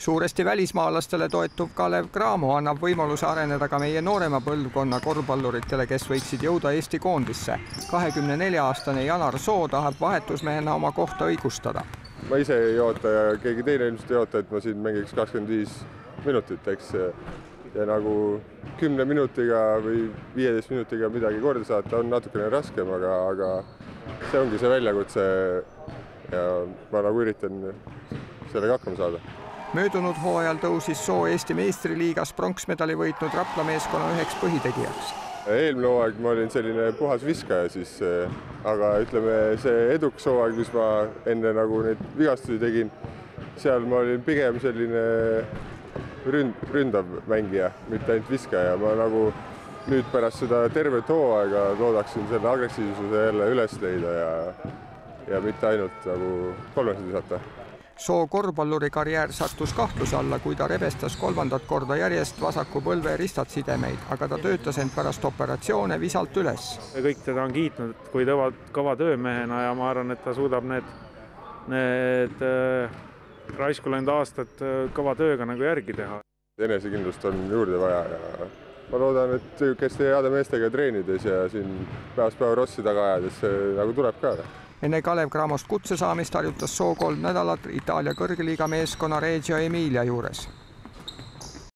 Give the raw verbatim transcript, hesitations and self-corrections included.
Suuresti välismaalastele toetuv Kalev Cramo annab võimaluse areneda ka meie noorema põlvkonna korvpalluritele, kes võiksid jõuda Eesti koondisse. kahekümne nelja aastane Janar Soo tahab vahetusmehena oma kohta õigustada. Ma ise ei oota ja keegi teine ilmselt ei oota, et ma siin mängiks kakskümmend viis minutit, eks. Ja nagu kümne minutiga või viieteist minutiga midagi korda saata on natukene raskem, aga, aga see ongi see väljakutse ja ma nagu üritan sellega hakkama saada. Möödunud hooajal tõusis Soo Eesti meistriliigas pronksmedali võitnud Rapla meeskonna üheks põhitegijaks. Eelmine hooaeg ma olin selline puhas viskaja, siis, aga ütleme, see eduks hooaeg, mis ma enne nagu neid vigastusi tegin, seal ma olin pigem selline ründ, ründav mängija, mitte ainult viskaja. Ma nagu nüüd pärast seda tervet hooaega loodaksin selle agressiivsuse jälle üles leida ja, ja mitte ainult nagu kolmekümne visata. Soo korvpalluri karjäär sattus kahtluse alla, kui ta rebestas kolmandat korda järjest vasaku põlve ristatsidemeid, aga ta töötas end pärast operatsioone visalt üles. Kõik teda on kiitnud, kui tõva, kõva töömehena ja ma arvan, et ta suudab need, need äh, raisku läinud aastad kõva tööga nagu järgi teha. Enesekindlust on juurde vaja ja ma loodan, et niisuguste heade meestega treenides ja siin päevast päeva Rossi taga ajades see nagu tuleb ka. Enne Kalev Cramost kutse saamist harjutas Soo kolm nädalat Itaalia kõrgliiga meeskonna Reggio Emilia juures.